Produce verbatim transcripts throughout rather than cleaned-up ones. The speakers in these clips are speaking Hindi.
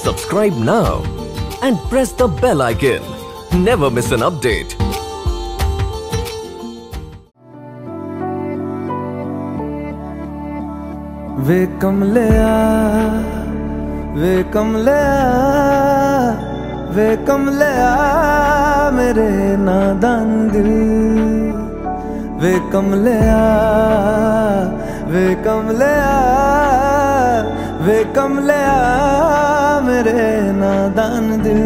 Subscribe now and press the bell icon. Never miss an update. वे कमलिया वे कमलिया वे कमलिया मेरे नादान दिल। वे कमलिया वे कमलिया वे कमलिया मेरे नादान दिल।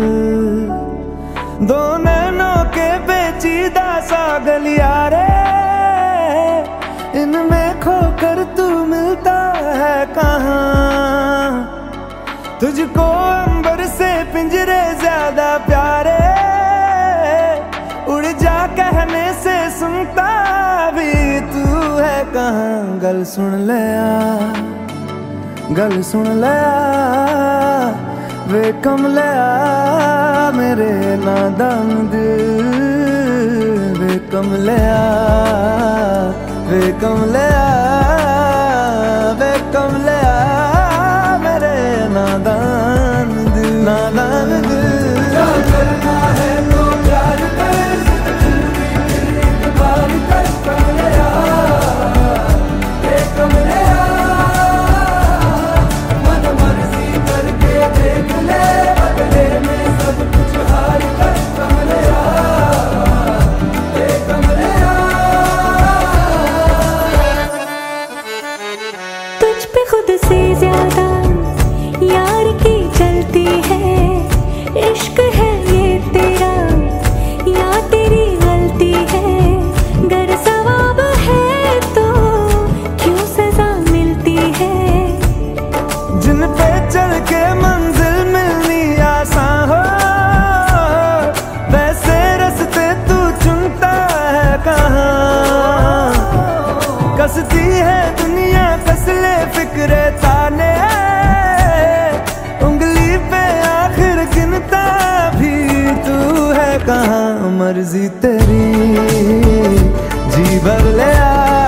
दो नैनों के पेचीदा सा गलियारे, इनमें खोकर तू मिलता है कहाँ। तुझको अंबर से पिंजरे ज्यादा प्यारे, उड़ जा कहने से सुनता भी तू है कहाँ। गल सुन ले आ, गल सुन ले आ, वे कमलिया मेरे नादान दिल। वे कमलिया वे कमलिया वे कमलिया मेरे नादान दिल, नादान दिल। क्या करना है तो प्यार कर, एक बार कर कमलिया वे कमलिया। मन मर्जी करके देख ले, बदले में सब कुछ हार कर कमलिया वे कमलिया। तुझ पे खुद से ज्यादा यार की चलती है, इश्क है ये तेरा या तेरी गलती है। गर सवाब है तो क्यों सजा मिलती है। जिन पे चल के मंजिल मिलनी आसान हो, वैसे रास्ते तू चुनता है कहाँ। कसती है दुनिया कसले फिक्रे ताने, उंगली पे आखिर गिनता भी तू है कहाँ। मर्जी तेरी जी भर ले आ,